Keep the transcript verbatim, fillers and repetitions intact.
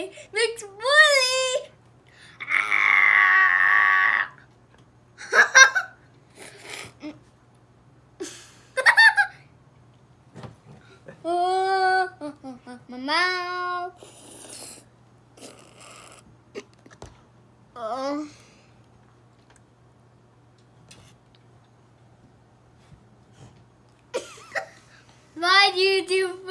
boy, McBully. Ah. Oh, my mouth. Oh. Why do you do